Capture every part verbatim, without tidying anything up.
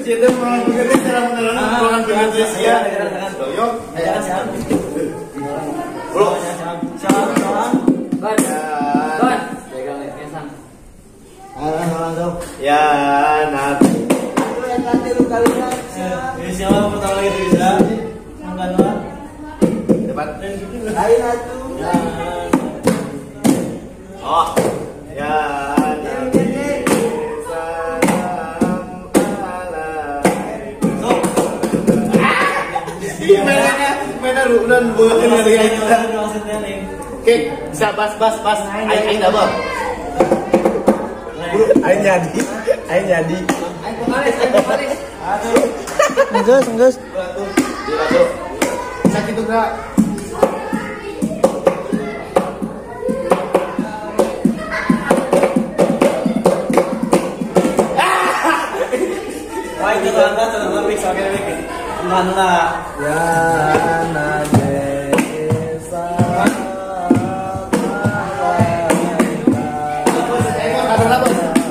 Cinta mau begitu cara menerang pulang dengan Sia. Doyok. Jangan siap. Bro. Siap, siap. Gon. Gon. Pegang kesan. Ayo langsung. Ya, nanti. Aduh yang nanti lu kalinya. Ini siapa pertama gitu bisa? Angkat lah. Cepat. Lain atuh. Oh. Ya, nanti. Iya mainnya, mainnya runan buat ini kita. Oke, bisa bas bas bas. Ayo ayo double. Bro, ayo nyadi, ayo nyadi. Ayo vokalis, ayo vokalis. Aduh, Enggeus, enggeus. batu, di batu. Sakit tuh kak. Wah, itu angkat terus mix oke mix. Mana? Ya nadesa. Ada apa?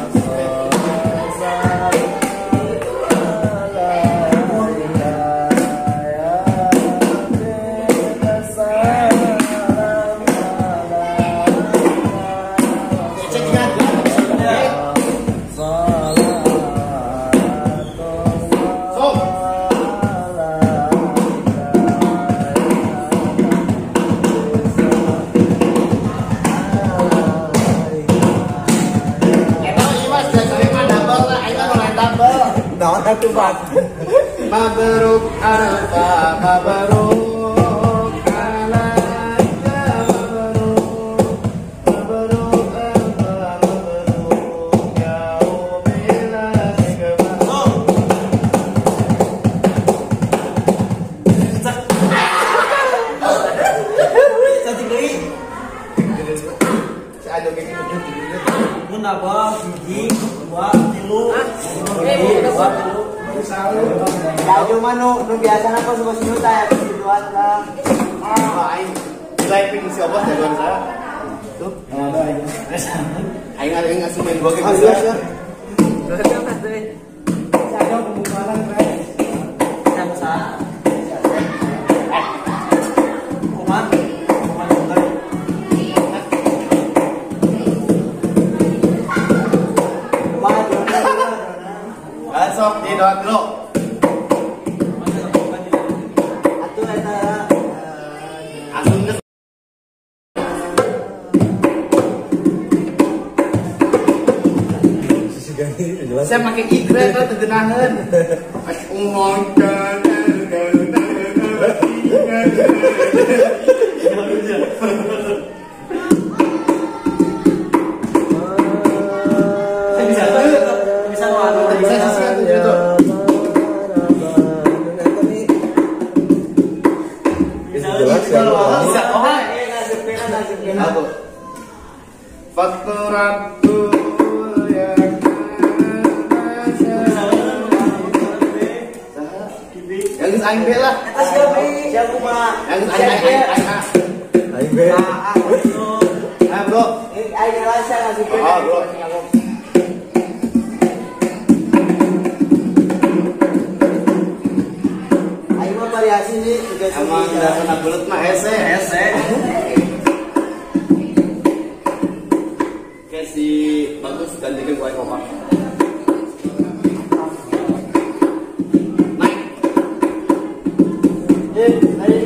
Naon atuh Pak? Mabruk arfa mabruk alaika mabruk mabruk arfa mabruk yaumil akbar. Cantik deui. Si ado kayak gitu. Mun apa? Hiji, dua, tilu. Laju manu nu biasa apa suka sinuta ya kebutuhan lah. Ah, aing diving si Obos ya tuan saya. Tuh. Aing ada yang ngasih main gua kayak gitu. Berarti apa tuh? Saya pembukaan guys. Yang salah. Kuman. Kuman bukan. Masuk di doa dulu. Atuh eta Asum ke saya pakai igre kan tegenahan. Ngongkan. Bisa bisa waduh. Bisa sisikan tuh gitu. jelas ya. Bisa. Oh, nasib pena nasib pena. aku. Fakturatu ya. Yang aing be lah. Eta siapa? Siapa mah? Yang aing aing aing aing. Aing be. Ah, bro. Aing rasa nasib pena. Oh, bro. Aing mah variasi nih juga Emang udah kena belut mah hese. Hese. Oke, si bagus gantikan gua kompak. Naik. Eh, ayo